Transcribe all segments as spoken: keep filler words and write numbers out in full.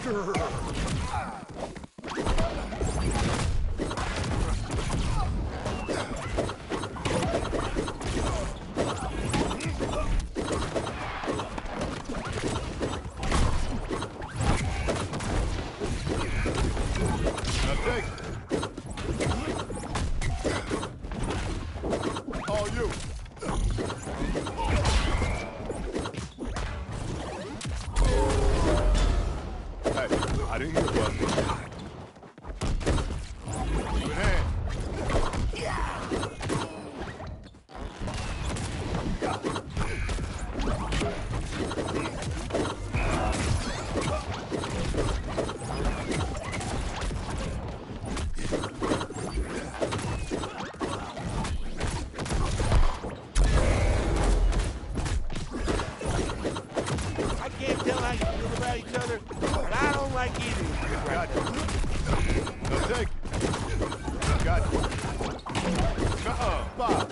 I didn't hear what. Good hand. I can't tell how you feel about each other, but I don't like either of you right now. No, take it. Got you. Uh-uh. Bob.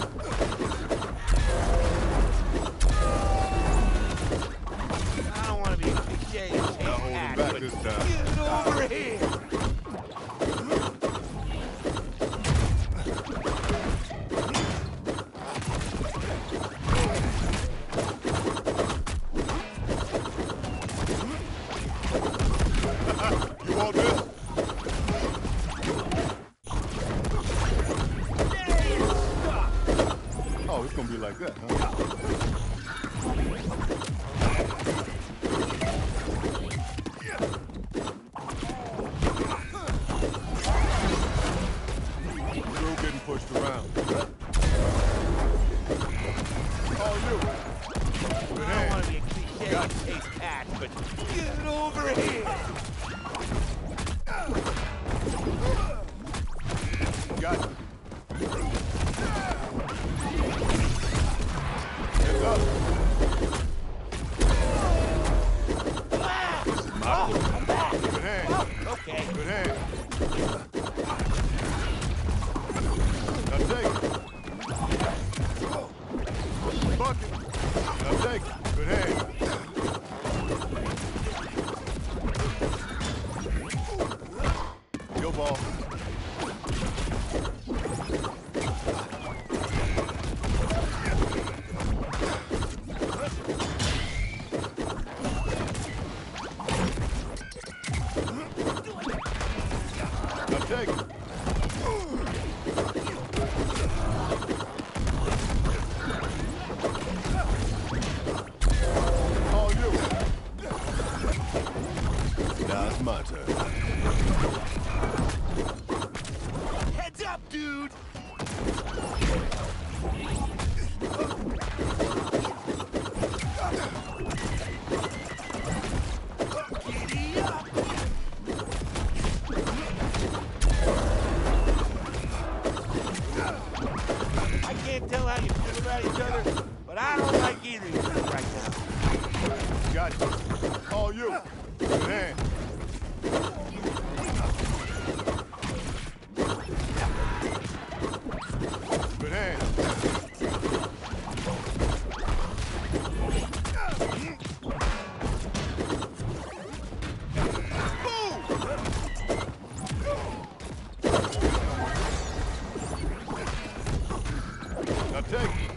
I don't want to be a cliche and Not holding act, back but this time. get over here. You want this? Oh, it's gonna be like that, huh? Still getting pushed around. Oh, you. Good I don't hand. want to be a cliche and chase act, but get over here. Got you. Heads up. This is my Oh, I'm back. Good hand. Oh, okay. Good hand. Now take it. Bucket. Now take it. Good hand. Your ball. Now take it. All you. Now it's my turn. Heads up, dude. Giddy up. I can't tell how you feel about each other, but I don't like either of you right now. Got you. All you. Good hand. Good hand. Now take it.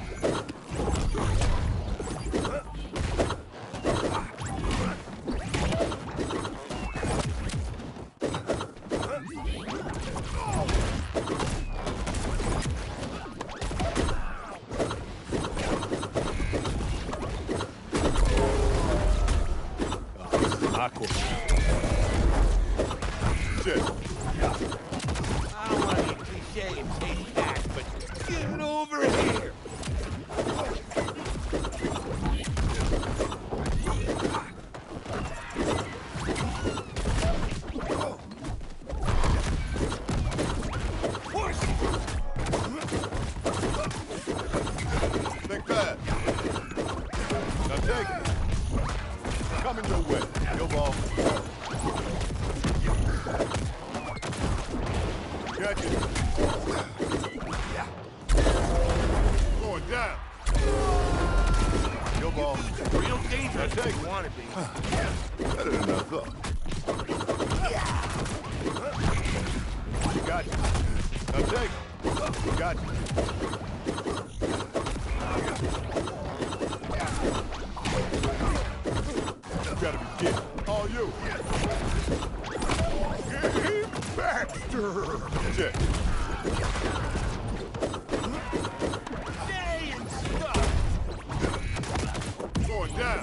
Aqua. Shit. I don't want to be a cliche and chase act, but get over here. Think fast. Now take it. Coming your way. Your ball. Got you. Going down. Your ball. Real dangerous Now take if you it. want to be. Better than I thought. Got you. Now take. Got you. You gotta be kidding. All you. Baxter! Check. Stay and stuff. Going down.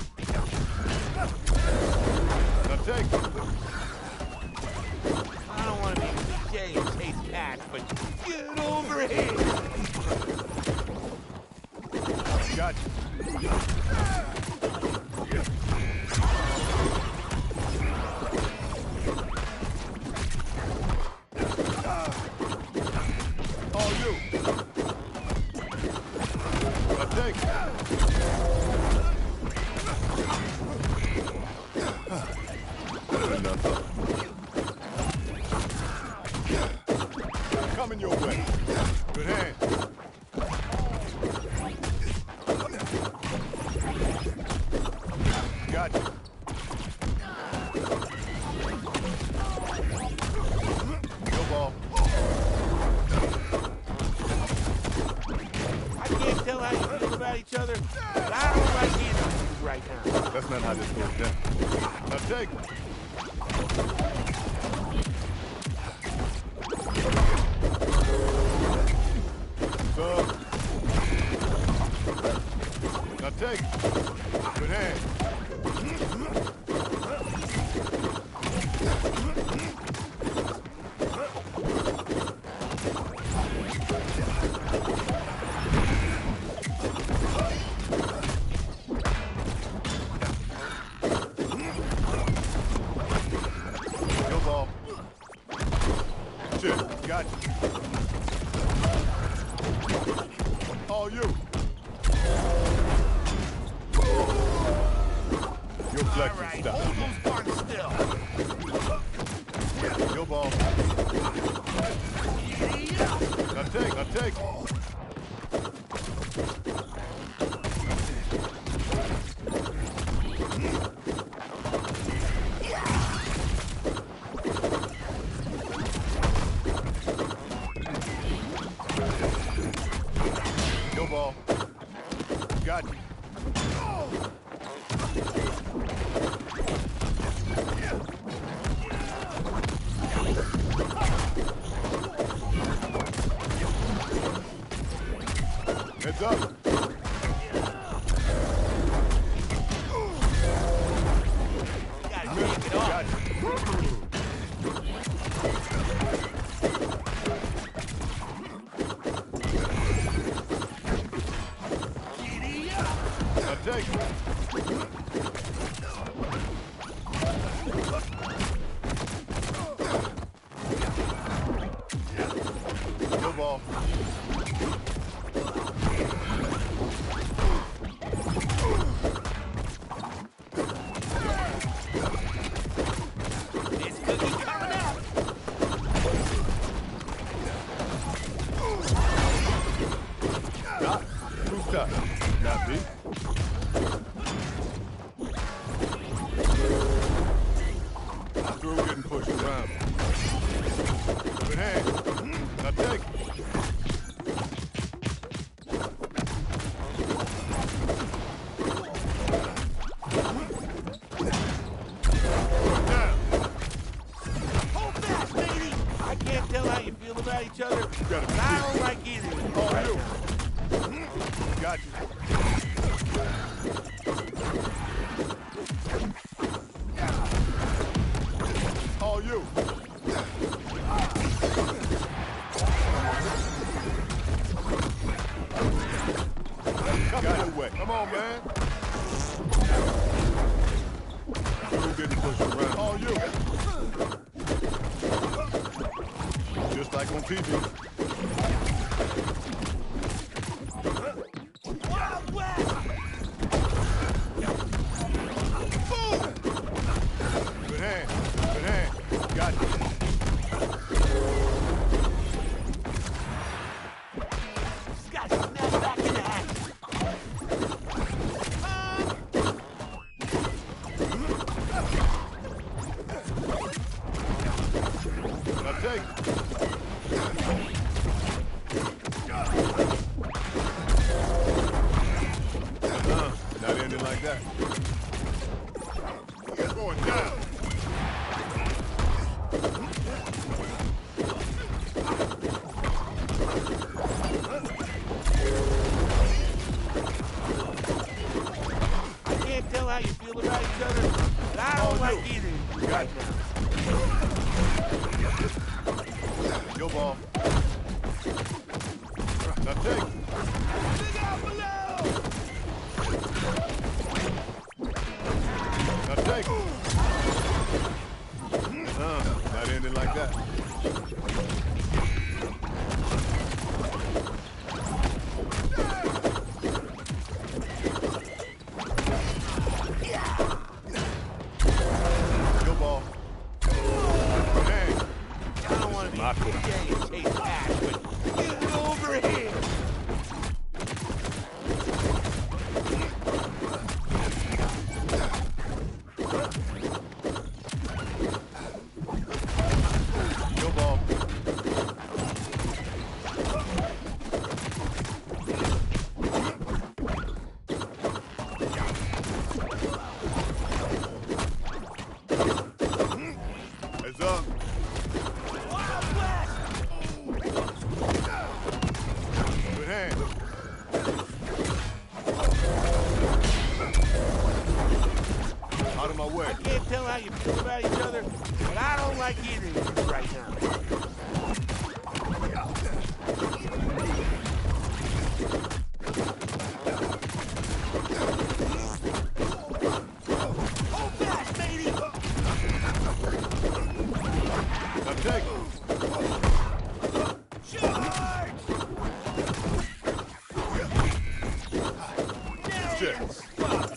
Now take. I don't want to be cliche and chase cats, but get over here. Got you. All you. Now take. Enough up. Coming your way. Good hand. Got you. Go ball. I can't tell how you feel about each other, but I don't like either of you right now. That's not how this goes down. Now take. Sub. Now take. Good hand. Go ball. Shit. Got you. All you. Your All flex right, is stuck. hold those guns still. Go ball. Now take, now take. Go ball. Got you. Heads up. Gotta take it off. Got you. Now take. Go ball. This cookie's coming out. Stop. Who's tough? Not me. Through getting pushed around. Good hand. Now take. Down. Hold fast, lady. I can't tell how you feel about each other, gotta but be I don't like either of you All right you. now. Got you. All you. Come your way. Come on, man. Through getting pushed around. All you. Just like on T V. Wild West! Boom! Good hand. Good hand. Got you. Just gotta snap back in the action. Uh, take it. Uh-huh. Not ending like that. You're going down. I can't tell how you feel about each other, but I don't like either of you right now. Your ball. Now take it. Look out below! Now take it. Uh, not ending like that. Your ball. Dang. I don't want to be cliche and chase ass, but get it over here! Your ball. Heads up. Good hand. Out of my way. I can't tell how you feel about each other, but I don't like either of you right now. Hold fast, matey! Now take it. Charge! Now Shit. you're fucked.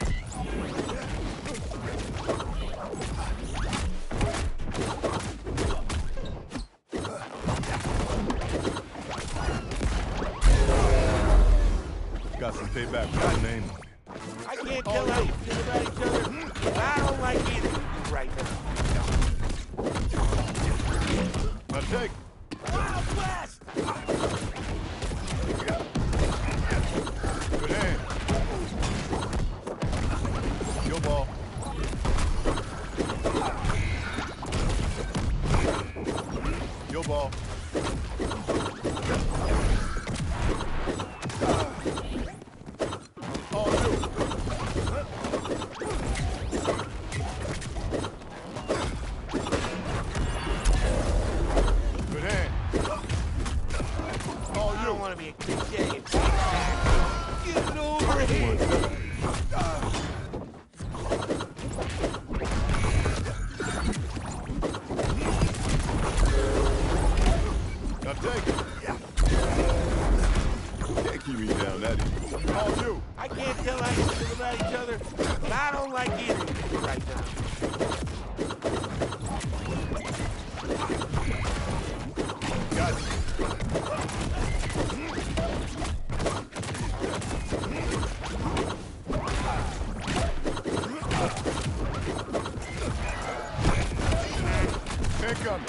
Got some payback for that name. I can't tell how you feel about each other, but I don't like either of you right now. Now take it. Wild West! Good hand. Your ball. Your ball. All you. Good hand. All I you. don't want to be a cliche and chase ass, but get it over here! Now take it. Can't keep me down that easy. All you. I can't tell how you feel about each other, but I don't like either of you right now. Got you. Incoming.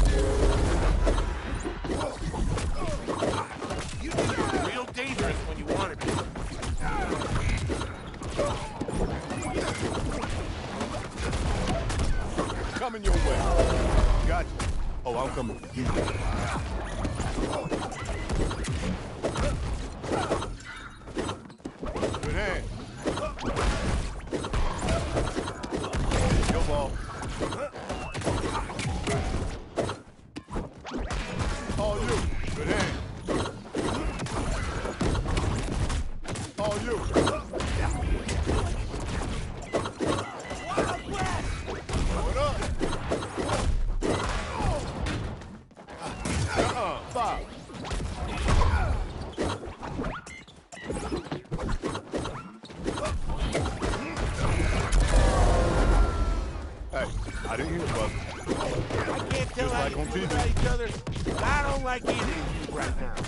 You two are real dangerous when you want to be. Coming your way. Got you. Oh, I'm coming for you. Good hand. Your ball. All you. Good hand. All you. Wild West! What up? Uh-uh. Five. Hey, I didn't hear it, brother. I can't tell Just how like you on feel T V. about each other, but I don't like either of you right now.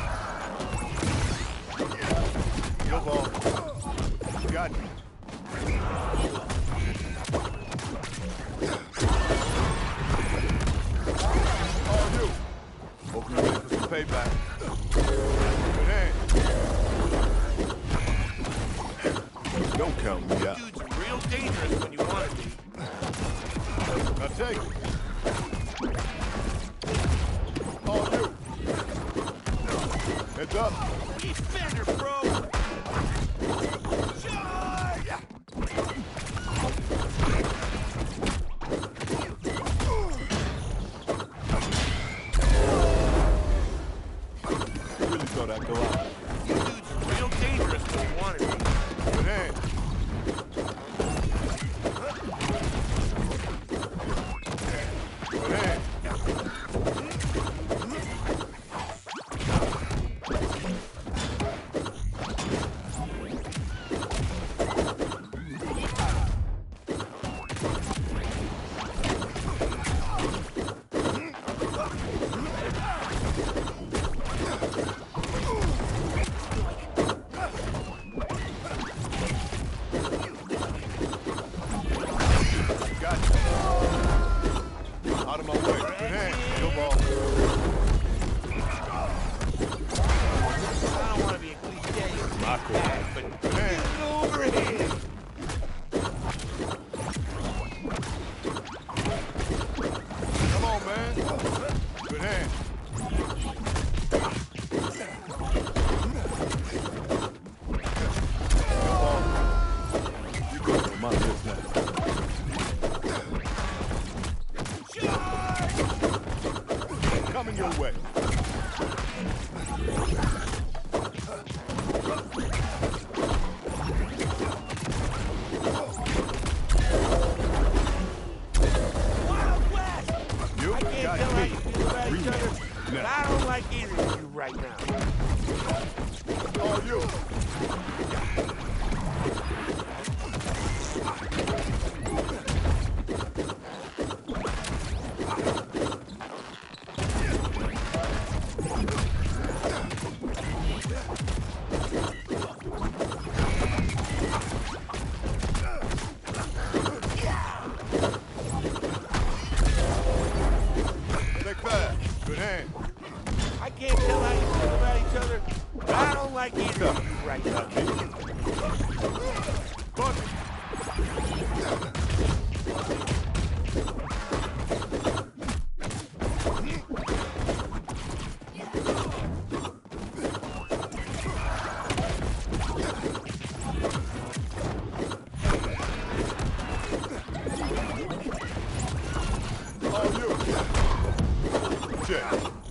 Your ball. Got you. Don't count me out. Dude's real dangerous when you want to be. Now take it. All you. Heads up. Defender, bro. Charge! Really thought I'd go out. Dude's real dangerous when you want to be. Good hand. Good hand. Out of my way. Good hand. Go ball. I don't want to be a cliche. My call. But Good hand. get over here. Come on, man. Good hand. Go ball. You go for my list now. Coming your way. Wild West! You I can't got tell how me. you feel about each other, but Now. I don't like either of you right now. All you. Take fast. Good hand. I can't tell how you feel about each other, but I don't like either of you right now. Bunch it. All you. Check.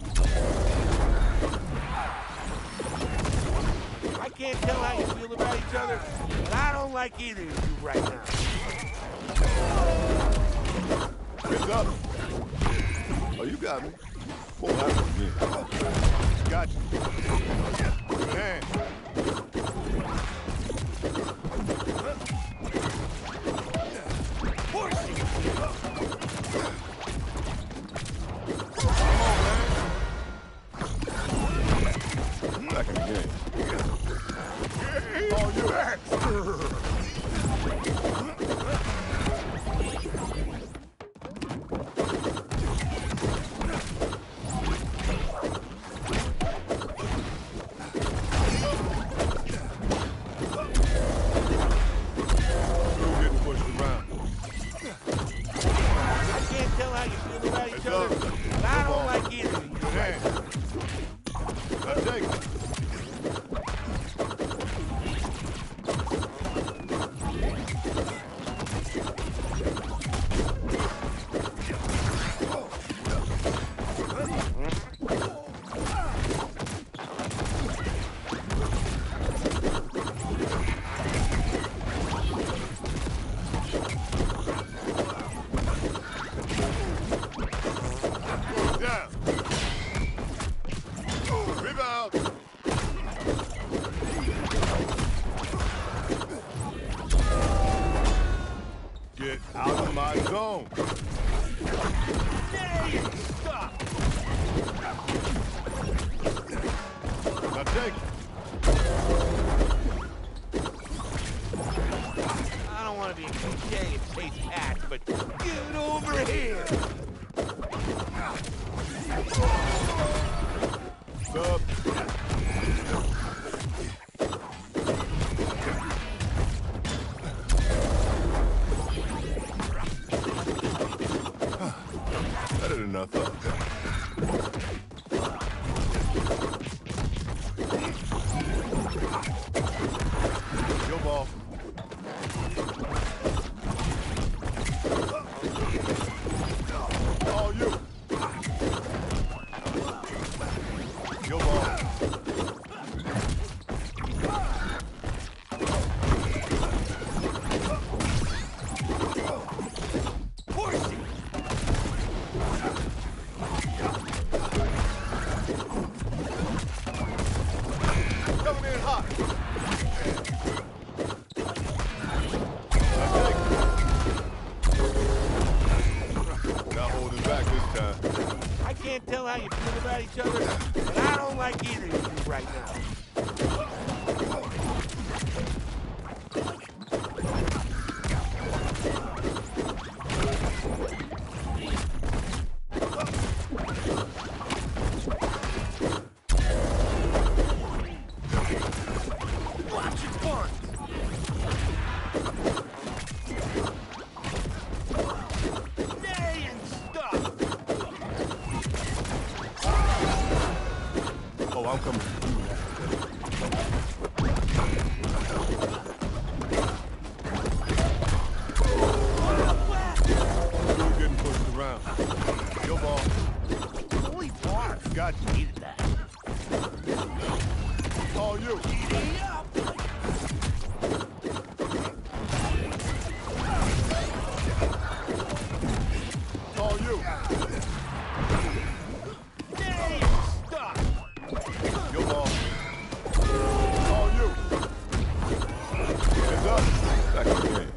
I can't tell how you feel about each other, but I don't like either of you right now. Heads up. Oh, you got me. Won't happen again. Got you. Good hand. Come on, man. Back in the game. All you. Still getting pushed around. I can't tell how you feel about each Heads other, up. but I don't like either of you Good right hand. now. Now take it. Down. Rebound. Get out of my zone. Hey, stop! Now take it. I don't want to be a cliche and chase act, but get over here! Sub. than I thought. Your ball. All you. Your ball. Coming in hot. Not holding back this time. I can't tell how you feel about each other, but I don't like either of you right now. Watch your fun. Nay and stuff. Oh, I'm coming to do that. You're getting pushed around. Your ball. Holy barf. Got you. Needed that. All you. Giddy up. All you. Nay and stuff. Your ball. All you. Hands up. Back in the game.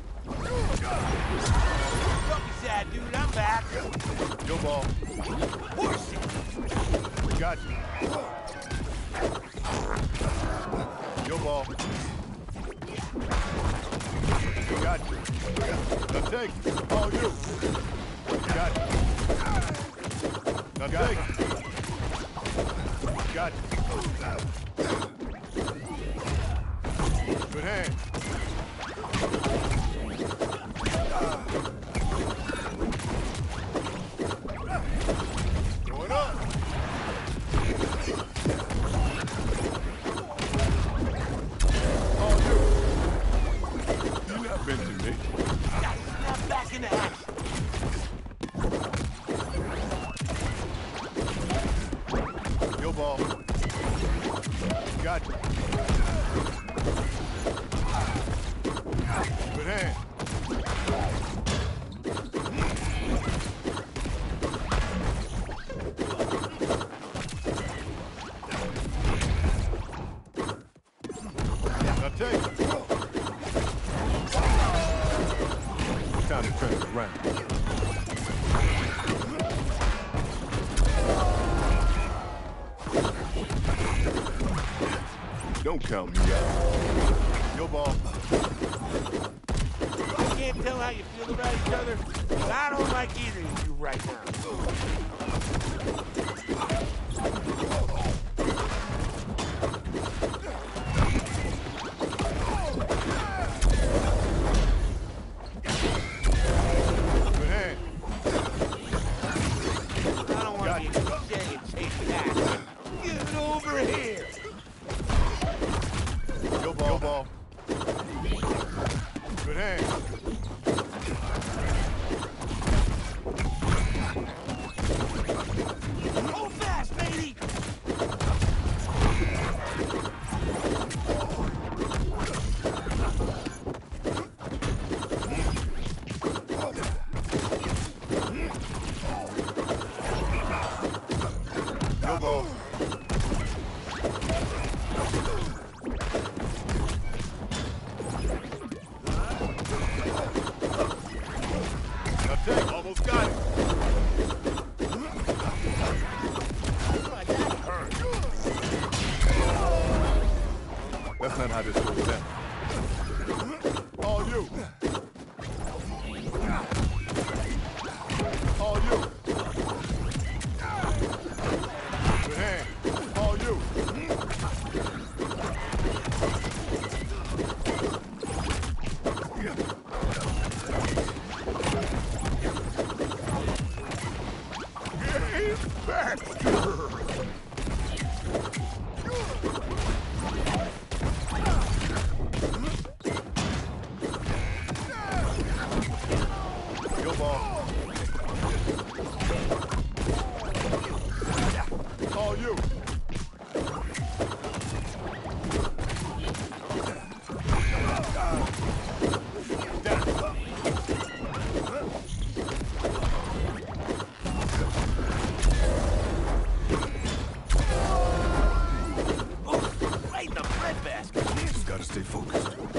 Don't be sad, dude. I'm back. Your ball. Horse it. Got you. Your ball. Got you. Now take it. All you. Got you. Now take it. Got you. Good hand. Going up. All you. You're not benching me. Snap back into action. Your ball. Got you. Good hand. Now take it. Time to turn it around. Don't count me out. Your ball. I can't tell how you feel about each other, but I don't like either of you right now. Good hand. I don't want to be a cliche and chase that. Get over here. Your ball. Your ball. Good hand. Go fast, matey. Your ball. Now take. Almost got it. That hurt. That's not how this goes down. All you. All you. Good hand. All you. Yeah. Gotta stay focused.